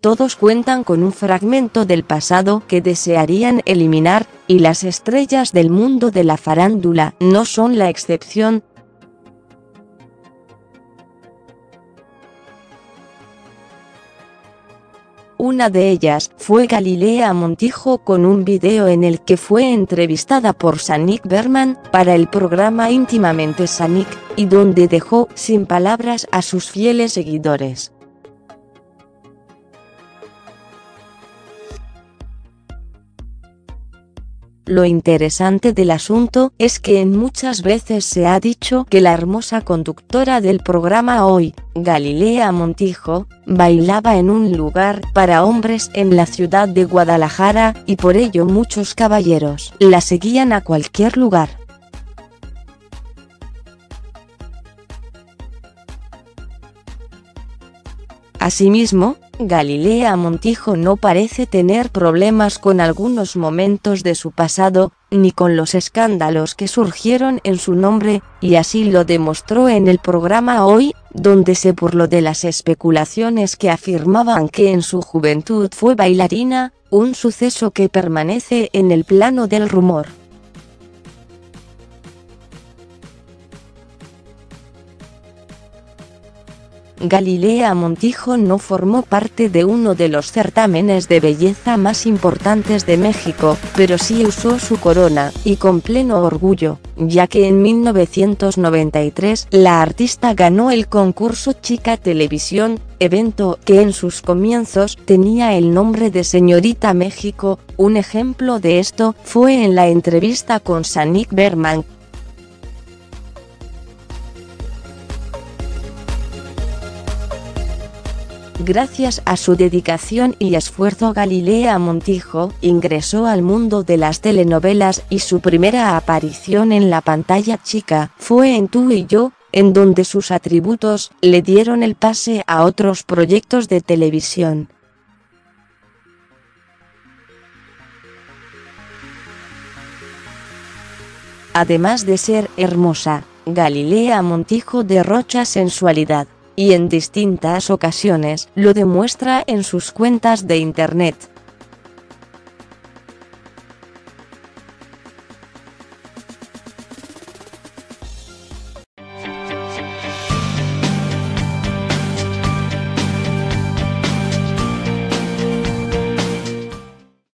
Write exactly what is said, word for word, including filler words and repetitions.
todos cuentan con un fragmento del pasado que desearían eliminar, y las estrellas del mundo de la farándula no son la excepción. Una de ellas fue Galilea Montijo, con un video en el que fue entrevistada por Sanique Berman para el programa Íntimamente Sanique, y donde dejó sin palabras a sus fieles seguidores. Lo interesante del asunto es que en muchas veces se ha dicho que la hermosa conductora del programa Hoy, Galilea Montijo, bailaba en un lugar para hombres en la ciudad de Guadalajara, y por ello muchos caballeros la seguían a cualquier lugar. Asimismo, Galilea Montijo no parece tener problemas con algunos momentos de su pasado, ni con los escándalos que surgieron en su nombre, y así lo demostró en el programa Hoy, donde se burló de las especulaciones que afirmaban que en su juventud fue bailarina, un suceso que permanece en el plano del rumor. Galilea Montijo no formó parte de uno de los certámenes de belleza más importantes de México, pero sí usó su corona, y con pleno orgullo, ya que en mil novecientos noventa y tres la artista ganó el concurso Chica Televisión, evento que en sus comienzos tenía el nombre de Señorita México. Un ejemplo de esto fue en la entrevista con Sanique Berman. Gracias a su dedicación y esfuerzo, Galilea Montijo ingresó al mundo de las telenovelas, y su primera aparición en la pantalla chica fue en Tú y Yo, en donde sus atributos le dieron el pase a otros proyectos de televisión. Además de ser hermosa, Galilea Montijo derrocha sensualidad, y en distintas ocasiones lo demuestra en sus cuentas de internet.